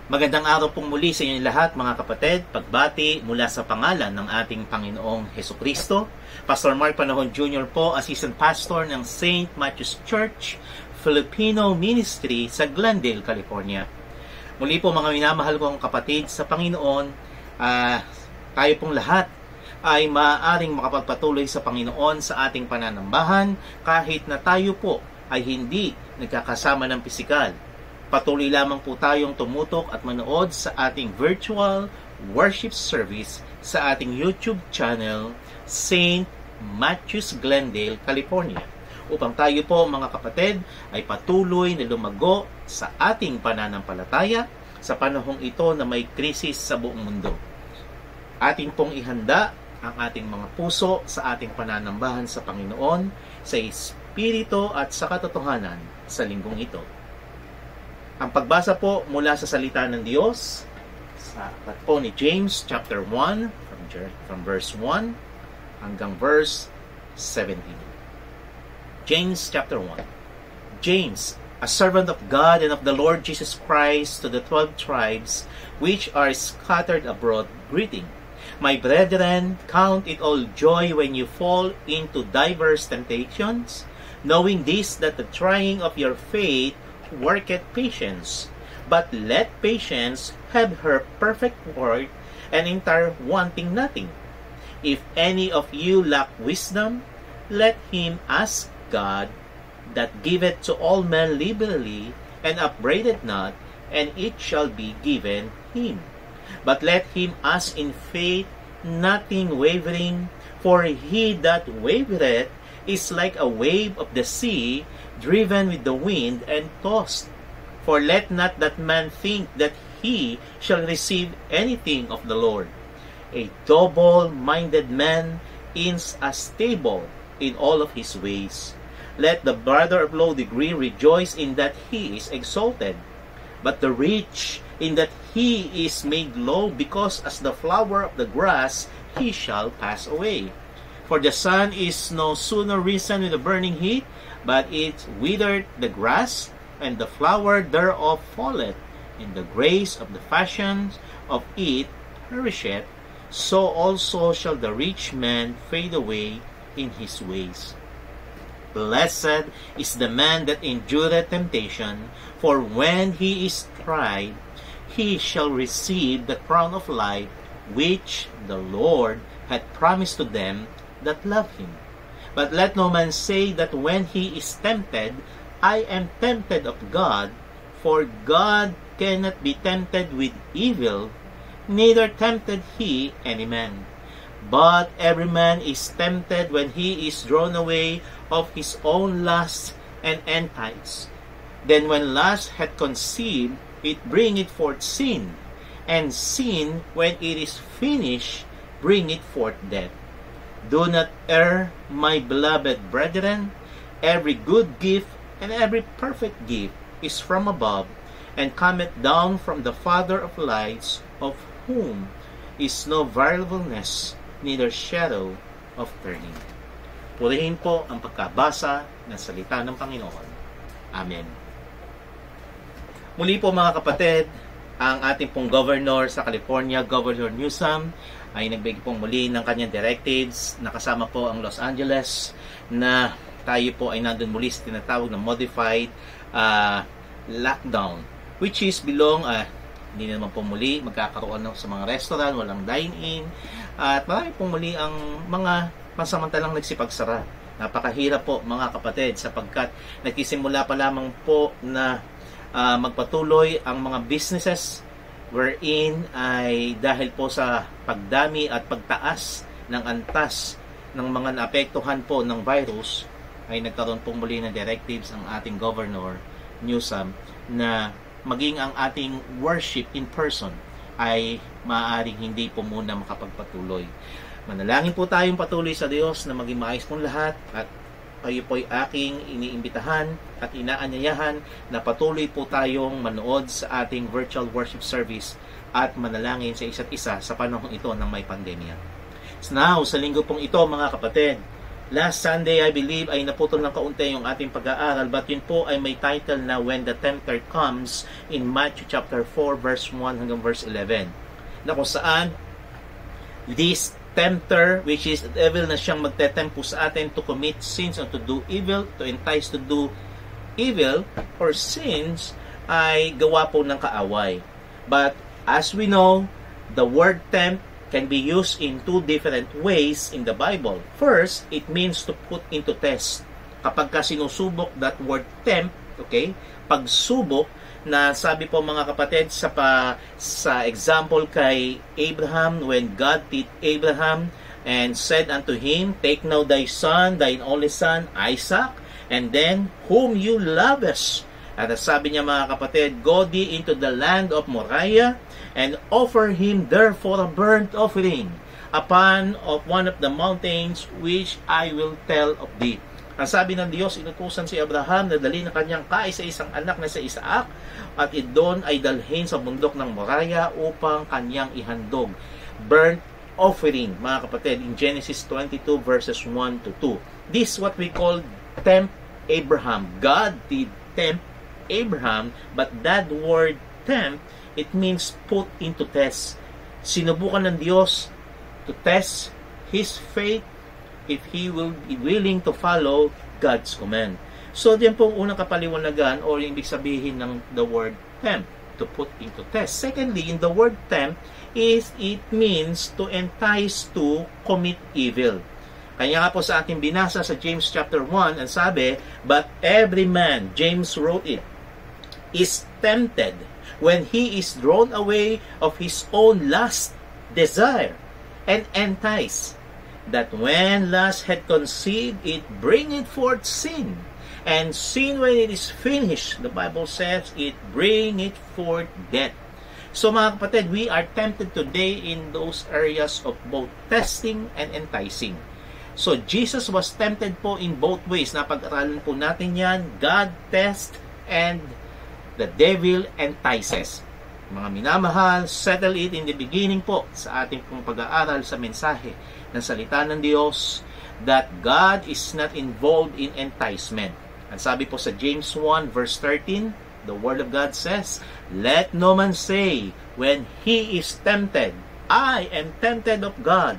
Magandang araw pong muli sa inyo lahat mga kapatid, pagbati mula sa pangalan ng ating Panginoong Hesukristo. Pastor Mark Panahon Jr. po, Assistant Pastor ng St. Matthew's Church, Filipino Ministry sa Glendale, California. Muli po mga minamahal kong kapatid sa Panginoon, tayo pong lahat ay maaaring makapagpatuloy sa Panginoon sa ating pananambahan kahit na tayo po ay hindi nagkakasama ng pisikal. Patuloy lamang po tayong tumutok at manood sa ating virtual worship service sa ating YouTube channel, St. Matthew's Glendale, California, upang tayo po mga kapatid ay patuloy na lumago sa ating pananampalataya sa panahong ito na may krisis sa buong mundo. Atin pong ihanda ang ating mga puso sa ating pananambahan sa Panginoon, sa Espiritu at sa katotohanan sa linggong ito. Ang pagbasa po mula sa salita ng Diyos sa aklat po ni James chapter 1 from verse 1 hanggang verse 17. James chapter 1. James, a servant of God and of the Lord Jesus Christ, to the 12 tribes which are scattered abroad, greeting. My brethren, count it all joy when you fall into diverse temptations, knowing this, that the trying of your faith worketh patience. But let patience have her perfect work, and entire wanting nothing. If any of you lack wisdom, let him ask God, that giveth to all men liberally, and upbraideth not, and it shall be given him. But let him ask in faith, nothing wavering, for he that wavereth is like a wave of the sea, driven with the wind and tossed. For let not that man think that he shall receive anything of the Lord. A double-minded man is unstable in all of his ways. Let the brother of low degree rejoice in that he is exalted, but the rich in that he is made low, because as the flower of the grass he shall pass away. For the sun is no sooner risen with a burning heat, but it withered the grass, and the flower thereof falleth, and the grace of the fashion of it perisheth. So also shall the rich man fade away in his ways. Blessed is the man that endureth temptation, for when he is tried, he shall receive the crown of life, which the Lord hath promised to them that love him. But let no man say that when he is tempted, I am tempted of God, for God cannot be tempted with evil, neither tempted he any man. But every man is tempted when he is drawn away of his own lust and enticed. Then when lust hath conceived, it bringeth forth sin, and sin, when it is finished, bringeth forth death. Do not err, my beloved brethren. Every good gift and every perfect gift is from above, and cometh down from the Father of lights, of whom is no variableness, neither shadow of turning. Purihin po ang pagkabasa ng salita ng Panginoon. Amen. Muli po mga kapatid, ang ating pong governor sa California, Governor Newsom, ay nagbigay pong muli ng kanyang directives, nakasama po ang Los Angeles, na tayo po ay nandun muli sa tinatawag na modified lockdown, which is hindi naman po muli magkakaroon sa mga restaurant, walang dine-in, at marami pong muli ang mga pansamantalang nagsipagsara. Napakahirap po mga kapatid, sapagkat nagsisimula pa lamang po na magpatuloy ang mga businesses, wherein ay dahil po sa pagdami at pagtaas ng antas ng mga naapektuhan po ng virus, ay nagkaroon po muli ng directives ang ating Governor Newsom na maging ang ating worship in person ay maaaring hindi po muna makapagpatuloy. Manalangin po tayong patuloy sa Diyos na maging maayos pong lahat, at kayo po'y aking iniimbitahan at inaanyayahan na patuloy po tayong manood sa ating virtual worship service at manalangin sa isa't isa sa panahon ito ng may pandemya. So now, sa linggo pong ito mga kapatid, Last Sunday, I believe, ay naputol ng kaunti yung ating pag-aaral, but yun po ay may title na When the Tempter Comes in Matthew chapter 4, verse 1 hanggang verse 11. Na kung saan, this tempter, which is the devil na siyang magtetempo sa atin to commit sins or to do evil, to entice to do evil or sins, ay gawa po ng kaaway. But as we know, the word tempt can be used in two different ways in the Bible. First, it means to put into test. Kapag ka sinusubok, that word tempt, okay, pagsubok, na sabi po mga kapatid sa example kay Abraham, when God did Abraham and said unto him, take now thy son, thine only son, Isaac, and then whom you lovest. At sabi niya mga kapatid, go thee into the land of Moriah, and offer him therefore a burnt offering upon of one of the mountains which I will tell of thee. Ang sabi ng Diyos, inutusan si Abraham na dali ng kanyang kaisa-isang anak na sa Isaac at doon ay dalhin sa bundok ng Moriah upang kanyang ihandog. Burnt offering, mga kapatid, in Genesis 22 verses 1 to 2. This is what we call tempt Abraham. God did tempt Abraham, but that word tempt, it means put into test. Sinubukan ng Diyos to test his faith if he will be willing to follow God's command. So, diyan po unang kapaliwanagan o yung ibig sabihin ng the word tempt, to put into test. Secondly, in the word tempt, it means to entice to commit evil. Kaya nga po sa ating binasa sa James chapter 1, ang sabi, but every man, James wrote it, is tempted when he is drawn away of his own lust, desire, and entice, that when lust had conceived, it bringeth forth sin. And sin, when it is finished, the Bible says, it bringeth forth death. So mga kapatid, we are tempted today in those areas of both testing and enticing. So Jesus was tempted po in both ways. Napag-aralan po natin yan, God tests and the devil entices. Mga minamahal, settle it in the beginning po sa ating pong pag-aaral sa mensahe ng salita ng Diyos that God is not involved in enticement. Ang sabi po sa James 1 verse 13, the Word of God says, let no man say when he is tempted, I am tempted of God,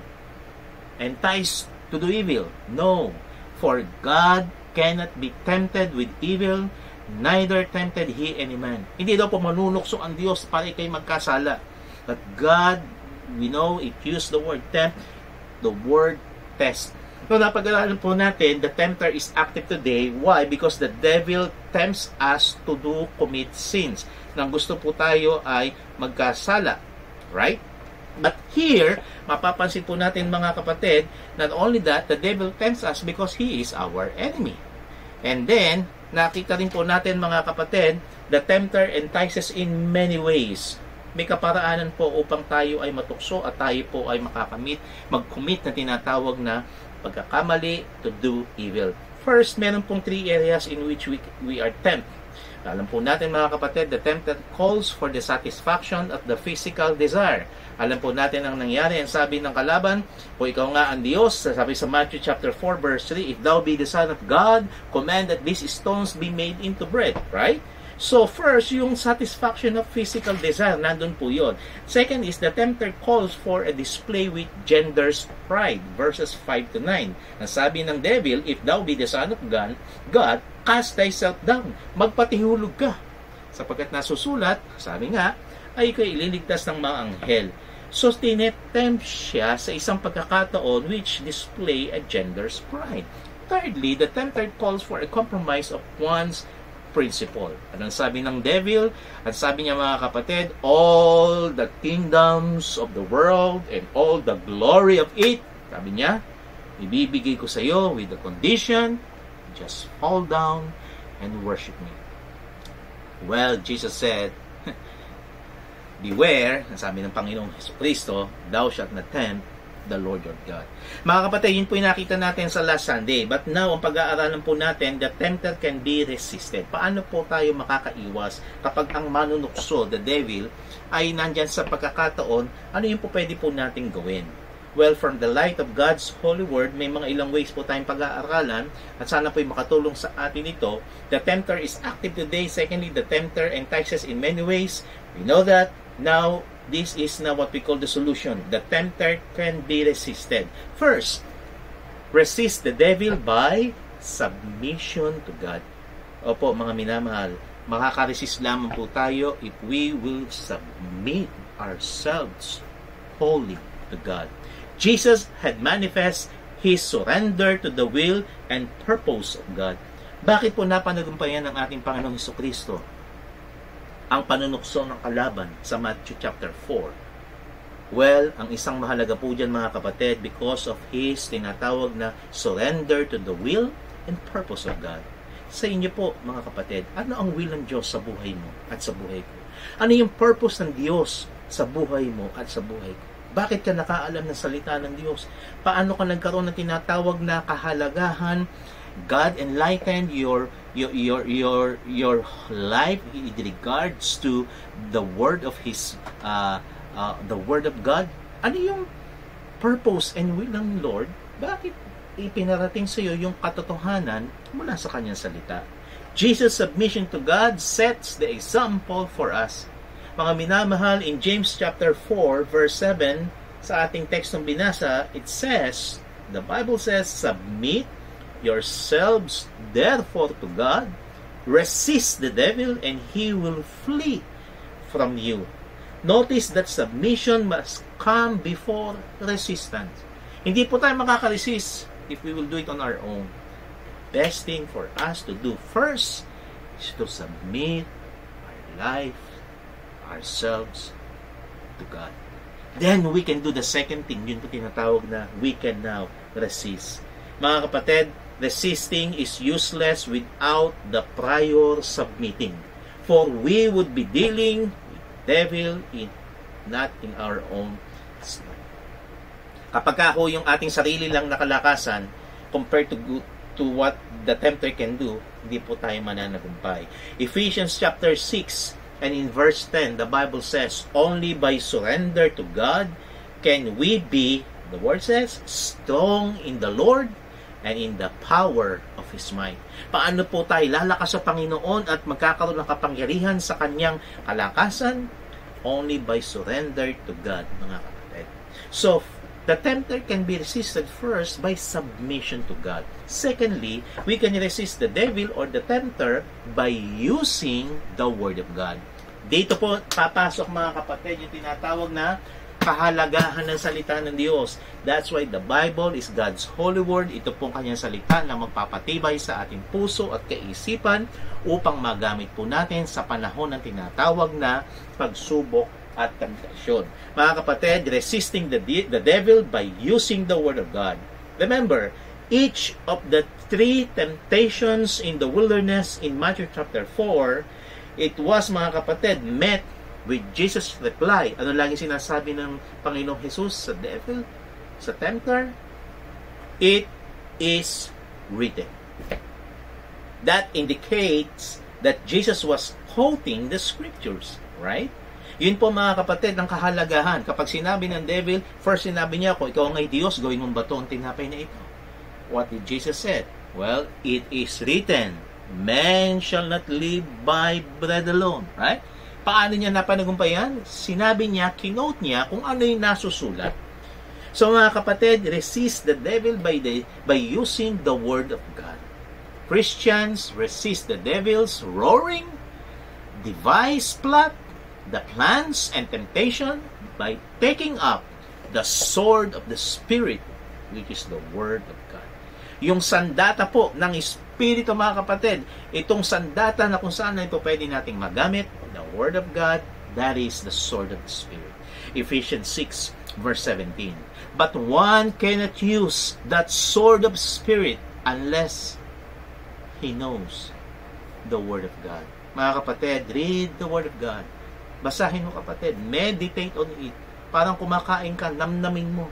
enticed to do evil. No, for God cannot be tempted with evil, neither tempted he any man. Hindi daw po manunukso ang Diyos para ikay magkasala. But God, we know, it used the word tempt, the word test. So, napag-aralan po natin, the tempter is active today. Why? Because the devil tempts us to commit sins. Nang gusto po tayo ay magkasala. Right? But here, mapapansin po natin mga kapatid, not only that, the devil tempts us because he is our enemy. And then, nakita rin po natin mga kapatid, the tempter entices in many ways. May kaparaanan po upang tayo ay matukso at tayo po ay mag-commit na tinatawag na pagkakamali to do evil. First, meron pong 3 areas in which we are tempted. Alam po natin mga kapatid, the tempter calls for the satisfaction of the physical desire. Alam po natin ang nangyari, ang sabi ng kalaban, o ikaw nga ang Diyos, sabi sa Matthew chapter 4 verse 3, if thou be the Son of God, command that these stones be made into bread. Right? So first, yung satisfaction of physical desire, nandun po yun. Second is the tempter calls for a display with gender's pride, verses 5 to 9. Ang sabi ng devil, if thou be the Son of God, cast thyself down, magpatihulog ka. Sapagkat nasusulat, sabi nga, ay ikaw ililigtas ng mga anghel. So tinetempt siya sa isang pagkakataon which display a gender's pride. Thirdly, the tempter calls for a compromise of one's principle. Anong sabi ng devil? At sabi niya mga kapatid, all the kingdoms of the world and all the glory of it, sabi niya, ibibigay ko sa iyo with the condition, just fall down and worship me. Well, Jesus said, beware, sabi ng Panginoong Jesucristo, thou shalt not tempt the Lord your God. Mga kapatid, yun po yung nakita natin sa last Sunday. But now, ang pag-aaralan po natin, the tempter can be resisted. Paano po tayo makakaiwas kapag ang manunukso, the devil, ay nandyan sa pagkakataon, ano yung po pwede po natin gawin? Well, from the light of God's holy word, may mga ilang ways po tayong pag-aaralan at sana po'y makatulong sa atin ito. The tempter is active today. Secondly, the tempter entices in many ways. We know that. Now, this is now what we call the solution. The tempter can be resisted. First, resist the devil by submission to God. Opo, mga minamahal, makaka-resist lamang po tayo if we will submit ourselves wholly to God. Jesus had manifest His surrender to the will and purpose of God. Bakit po napanagumpayan ng ating Panginoong Hesukristo ang panunukso ng kalaban sa Matthew chapter 4? Well, ang isang mahalaga po dyan mga kapatid, because of His tinatawag na surrender to the will and purpose of God. Sa inyo po mga kapatid, ano ang will ng Diyos sa buhay mo at sa buhay ko? Ano yung purpose ng Diyos sa buhay mo at sa buhay ko? Bakit ka nakaalam ng salita ng Diyos? Paano ka nagkaroon ng tinatawag na kahalagahan? God enlightened your life in regards to the word of His the word of God. Ano yung purpose and will ng Lord? Bakit ipinarating sa iyo yung katotohanan mula sa kanyang salita? Jesus' submission to God sets the example for us. Mga minamahal, in James chapter 4 verse 7, sa ating tekstong binasa, it says, the Bible says, submit yourselves therefore to God, resist the devil, and he will flee from you. Notice that submission must come before resistance. Hindi po tayo makaka-resist if we will do it on our own. Best thing for us to do first is to submit our life, ourselves to God. Then we can do the second thing. Yun po tinatawag na we can now resist. Mga kapatid, resisting is useless without the prior submitting. For we would be dealing with devil not in our own strength. Kapag ho yung ating sarili lang nakalakasan compared to what the tempter can do, hindi po tayo mananagumpay. Ephesians chapter 6 and in verse 10, the Bible says, only by surrender to God can we be, the word says, strong in the Lord and in the power of His might. Paano po tayo lalakas sa Panginoon at magkakaroon ng kapangyarihan sa Kanyang kalakasan? Only by surrender to God, mga kapatid. So, the tempter can be resisted first by submission to God. Secondly, we can resist the devil or the tempter by using the Word of God. Dito po papasok mga kapatid yung tinatawag na kahalagahan ng salita ng Diyos. That's why the Bible is God's holy word. Ito pong kanyang salita na magpapatibay sa ating puso at kaisipan upang magamit po natin sa panahon ng tinatawag na pagsubok at temptasyon. Mga kapatid, resisting the devil by using the Word of God. Remember, each of the three temptations in the wilderness in Matthew chapter 4, it was, mga kapatid, met with Jesus' reply. Ano lagi sinasabi ng Panginoong Jesus sa devil, sa tempter? It is written. That indicates that Jesus was quoting the scriptures, right? Yun po mga kapatid ang kahalagahan. Kapag sinabi ng devil, first sinabi niya, kung ikaw ngay Diyos, gawin mong bato ang tinapay na ito. What did Jesus say? Well, it is written, man shall not live by bread alone. Right? Paano niya napanagumpayan? Sinabi niya, kinote niya kung ano yung nasusulat. So mga kapatid, resist the devil by using the Word of God. Christians resist the devil's roaring, device plot, the plans and temptation by taking up the sword of the Spirit, which is the Word of God. Yung sandata po ng Espiritu mga kapatid, itong sandata na kung saan na ito pwede nating magamit, the Word of God, that is the sword of the Spirit. Ephesians 6 verse 17. But one cannot use that sword of Spirit unless he knows the Word of God. Mga kapatid, read the Word of God. Basahin mo kapatid, meditate on it. Parang kumakain ka, namnamin mo.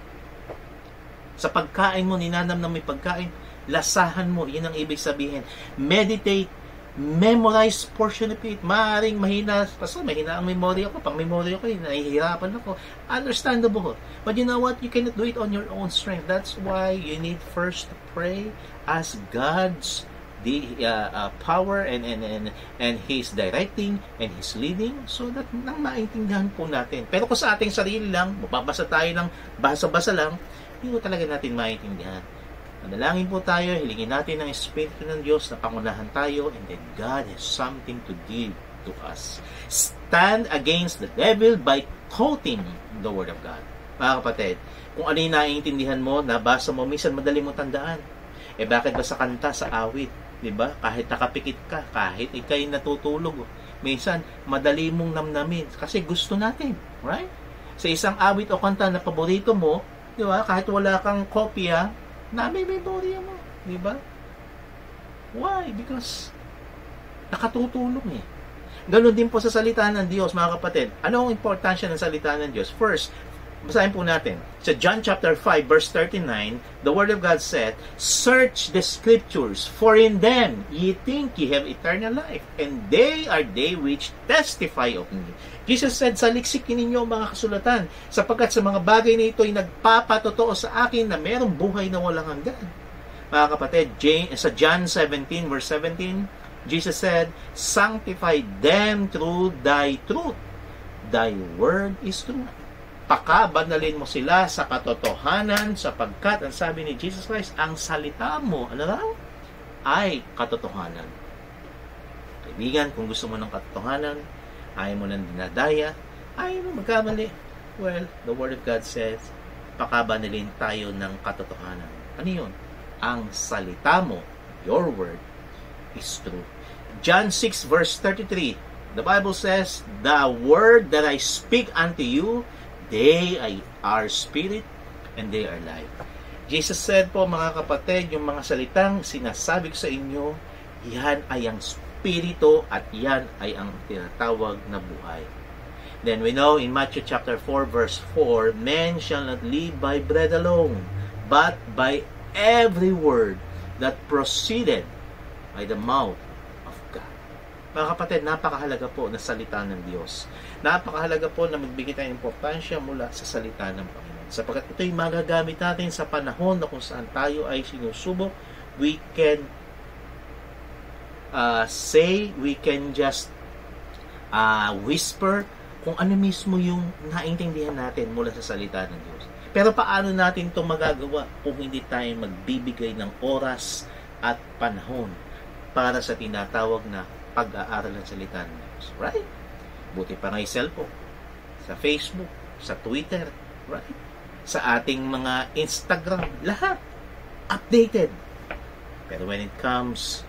Sa pagkain mo, ninanamnam mo yung pagkain, lasahan mo, yun ang ibig sabihin. Meditate memorize portion of it. Maaring mahina, mahina ang memory ako. Pang memory ako, nahihirapan ako. Understandable. But you know what? You cannot do it on your own strength. That's why you need first to pray, ask God's power and His directing and His leading, so that nang maintindihan po natin. Pero kung sa ating sarili lang, mababasa tayo ng basa-basa lang, hindi ko talaga natin maintindihan. Manalangin po tayo, hilingin natin ng Espiritu ng Diyos na pangunahan tayo, and then God has something to give to us. Stand against the devil by quoting the Word of God. Mga kapatid, kung ano yung naiintindihan mo, nabasa mo, minsan madali mo tandaan. Bakit ba sa kanta, sa awit, diba? Kahit nakapikit ka, kahit ikay natutulog, minsan madali mong namnamin kasi gusto natin, right? Sa isang awit o kanta na paborito mo, diba? Kahit wala kang kopya, nami-memorya mo, diba? Why? Because nakatutulong eh. Ganon din po sa salita ng Diyos, mga kapatid. Ano ang importansya ng salita ng Diyos? First, basahin po natin. Sa John chapter 5, verse 39, the Word of God said, "Search the Scriptures, for in them ye think ye have eternal life, and they are they which testify of me." Jesus said, "Saliksikin ninyo mga kasulatan, sapagkat sa mga bagay na ito ay nagpapatotoo sa akin na mayroong buhay na walang hanggan." Mga kapatid, sa John 17, verse 17, Jesus said, "Sanctify them through thy truth. Thy word is truth." Pakabanalin mo sila sa katotohanan, sapagkat, ang sabi ni Jesus Christ, ang salita mo, ano raw? Ay katotohanan. Kaibigan, kung gusto mo ng katotohanan, ayaw mo ng dinadaya, ayaw mo magkamali. Well, the Word of God says, pakabanalin tayo ng katotohanan. Ano yun? Ang salita mo, your word, is true. John 6, verse 33, the Bible says, "The word that I speak unto you, they are spirit and they are life." Jesus said po, mga kapatid, yung mga salitang sinasabi ko sa inyo, yan ay ang spirito at yan ay ang tinatawag na buhay. Then we know in Matthew chapter 4, verse 4, "Men shall not live by bread alone, but by every word that proceeded by the mouth of God." Mga kapatid, napakahalaga po na salita ng Diyos. Napakahalaga po na magbigay tayo ng importansya mula sa salita ng Panginoon. Sapagkat ito'y magagamit natin sa panahon na kung saan tayo ay sinusubok. We can we can just whisper kung ano mismo yung naintindihan natin mula sa salita ng Diyos. Pero paano natin ito magagawa kung hindi tayo magbibigay ng oras at panahon para sa tinatawag na pag-aaral ng salita ng Diyos? Right? Buti pa nga yung cellphone, sa Facebook, sa Twitter, right? Sa ating mga Instagram, lahat updated. Pero when it comes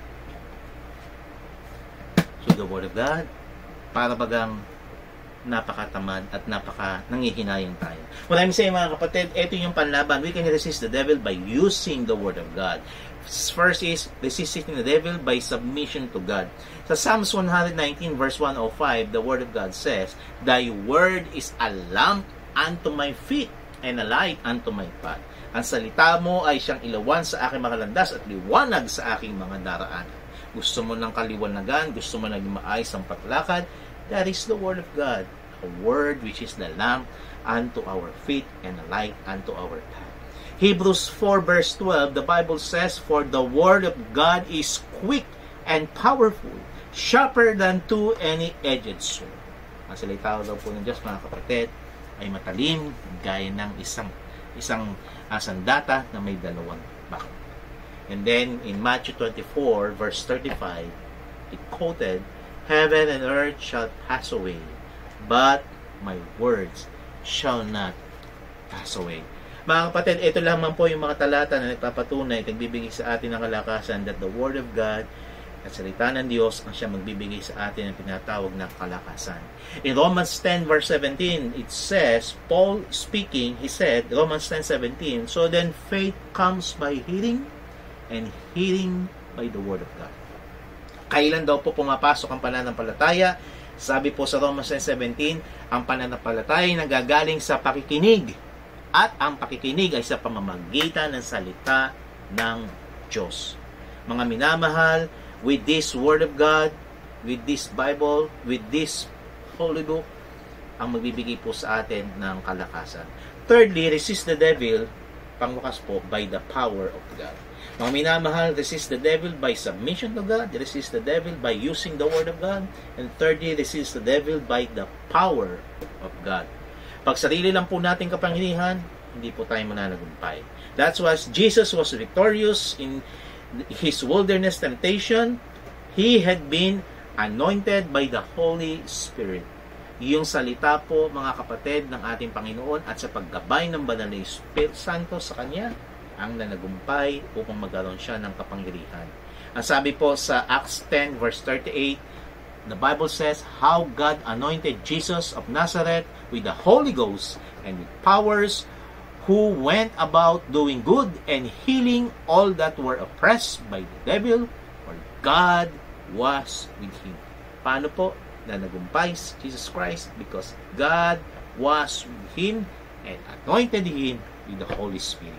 to the Word of God, para bagang napakatamad at nangihinayang tayo. What I'm saying, mga kapatid, ito yung panlaban. We can resist the devil by using the Word of God. First is resisting the devil by submission to God. Sa Psalms 119 verse 105, the Word of God says, "Thy word is a lamp unto my feet and a light unto my path." Ang salita mo ay siyang ilawan sa aking mga landas at liwanag sa aking mga daraanan. Gusto mo ng kaliwanagan, gusto mo naging maayos ang paglakad, that is the Word of God. A word which is the lamp unto our feet and a light unto our path. Hebrews 4 verse 12, the Bible says, "For the Word of God is quick and powerful, sharper than two-edged sword." Ang salita daw po ng Diyos, mga kapatid, ay matalim, gaya ng isang sandata na may dalawang bakal. And then, in Matthew 24, verse 35, it quoted, "Heaven and earth shall pass away, but my words shall not pass away." Mga kapatid, ito lamang po yung mga talata na nagpapatunay at nagbibigay sa atin ng kalakasan that the Word of God at salita ng Diyos ang siya magbibigay sa atin ng pinatawag na kalakasan. In Romans 10 verse 17, it says, Paul speaking, he said, Romans 10:17, "So then faith comes by hearing, and hearing by the Word of God." Kailan daw po pumapasok ang pananampalataya? Sabi po sa Romans 10:17, ang pananampalataya ay nagagaling sa pakikinig, at ang pakikinig ay sa pamamagitan ng salita ng Diyos. Mga minamahal, with this Word of God, with this Bible, with this Holy Book, ang magbibigay po sa atin ng kalakasan. Thirdly, resist the devil, pangwakas po, by the power of God. Mga minamahal, resist the devil by submission to God, resist the devil by using the Word of God, and thirdly, resist the devil by the power of God. Pag sarili lang po natin kapangyarihan, hindi po tayo mananagumpay. That's why Jesus was victorious in His wilderness temptation. He had been anointed by the Holy Spirit. Yung salita po, mga kapatid, ng ating Panginoon at sa paggabay ng Banal na Espiritu Santo sa Kanya, ang nanagumpay upang magkaroon siya ng kapangyarihan. Ang sabi po sa Acts 10 verse 38, the Bible says, how God anointed Jesus of Nazareth with the Holy Ghost and with powers, who went about doing good and healing all that were oppressed by the devil, for God was with him. Paano po na nagumpay si Jesus Christ? Because God was with him and anointed him with the Holy Spirit.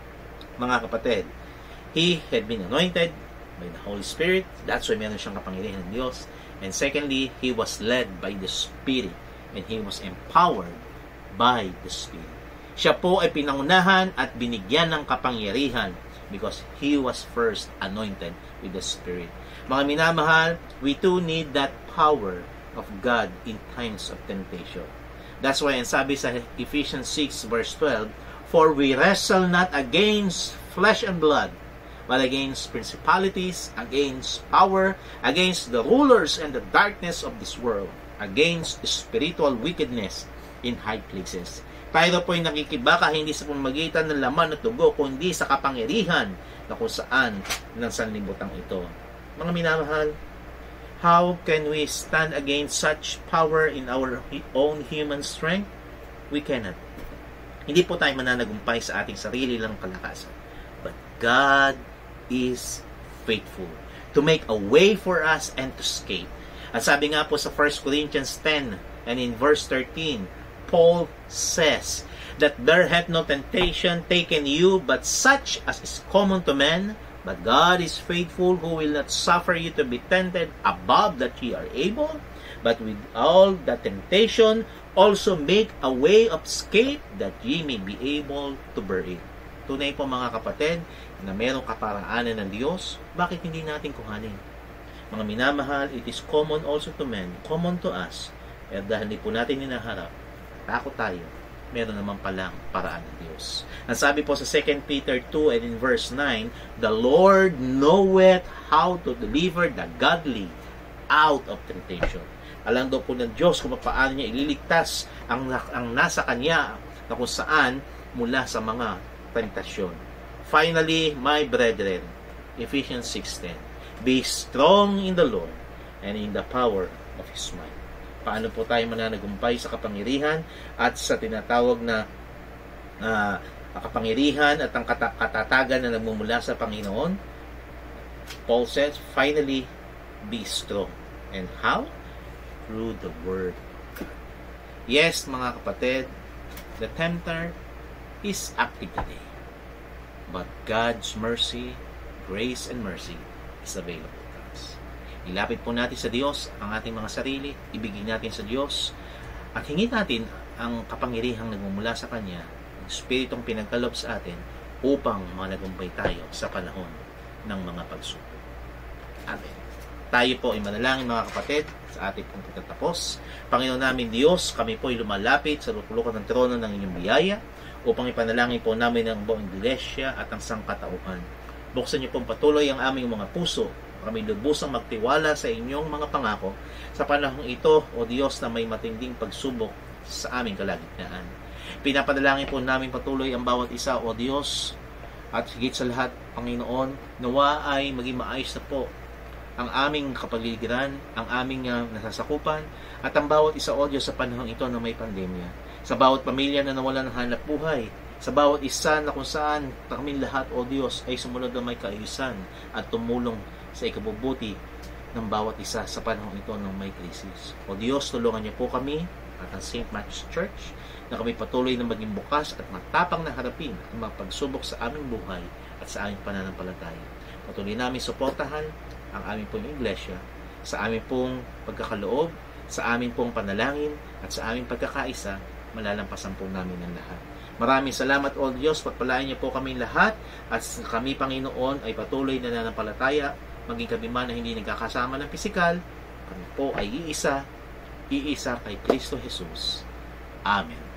Mga kapatid, he had been anointed by the Holy Spirit. That's why meron siyang kapangyarihan ng Diyos. And secondly, he was led by the Spirit and he was empowered by the Spirit. Siya po ay pinangunahan at binigyan ng kapangyarihan because he was first anointed with the Spirit. Mga minamahal, we too need that power of God in times of temptation. That's why ang sabi sa Ephesians 6 verse 12, for we wrestle not against flesh and blood, but against principalities, against power, against the rulers and the darkness of this world, against spiritual wickedness in high places. Tayo po ay nakikibaka hindi sa pamamagitan ng laman at dugo, kundi sa kapangyarihan na kung saan ng sanlibutan ito. Mga minamahal, how can we stand against such power in our own human strength? We cannot. Hindi po tayo mananagumpay sa ating sarili lang kalakasan. But God is faithful to make a way for us and to escape. At sabi nga po sa 1 Corinthians 10 and in verse 13, Paul says that there hath no temptation taken you but such as is common to men, but God is faithful, who will not suffer you to be tempted above that ye are able, but with all the temptation also make a way of escape that ye may be able to bear it. Tunay po mga kapatid na mayroong kaparaanan ng Diyos, bakit hindi natin kuhanin? Mga minamahal, it is common also to men, common to us, at dahil hindi po natin hinaharap, takot tayo, meron naman palang paraan ng Diyos. Ang sabi po sa 2 Peter 2 and in verse 9, the Lord knoweth how to deliver the godly out of temptation. Alam daw po ng Diyos kung paano niya ililigtas ang nasa Kanya na kung saan mula sa mga tentasyon. Finally, my brethren, Ephesians 6:10, be strong in the Lord and in the power of His might. Paano po tayo mananagumpay sa kapangyarihan at sa tinatawag na kapangyarihan at ang katatagan na nagmumula sa Panginoon? Paul says, finally, be strong. And how? Through the Word. Yes, mga kapatid, the tempter is active today. But God's mercy, grace and mercy is available to us. Ilapit po natin sa Diyos ang ating mga sarili, ibigay natin sa Diyos, at hingin natin ang kapangyarihang nagmumula sa Kanya, ang Espiritong pinagkaloob sa atin, upang managumpay tayo sa panahon ng mga pagsubok. Amen. Tayo po ay manalangin mga kapatid sa ating pong pagtatapos. Panginoon namin Diyos, kami po ay lumalapit sa lukulukan ng trono ng inyong biyaya upang ipanalangin po namin ang buong iglesia at ang sangkatauhan. Buksan niyo pong patuloy ang aming mga puso. Kami lubusang magtiwala sa inyong mga pangako sa panahong ito, O Diyos, na may matinding pagsubok sa aming kalagitnaan. Pinapanalangin po namin patuloy ang bawat isa, O Diyos, at higit sa lahat, Panginoon, nawa ay maging maayos na po ang aming kapaligiran, ang aming nasasakupan, at ang bawat isa, O Diyos, sa panahong ito na may pandemya. Sa bawat pamilya na nawalan ng hanap buhay, sa bawat isa na kung saan kami lahat, O Diyos, ay sumunod na may kaayusan at tumulong sa ikabubuti ng bawat isa sa panahong ito ng may krisis. O Diyos, tulungan niyo po kami at ang St. Matthew's Church na kami patuloy na maging bukas at matapang na harapin ang mga pagsubok sa aming buhay at sa aming pananampalataya. Patuloy namin suportahan ang aming pong iglesia, sa aming pong pagkakaloob, sa aming pong panalangin, at sa aming pagkakaisa, malalampasan po namin ang lahat. Maraming salamat, O Diyos, pagpalain niyo po kami lahat, at kami, Panginoon, ay patuloy na nananampalataya, maging kami man na hindi nagkakasama ng pisikal, kami po ay iisa kay Kristo Jesus. Amen.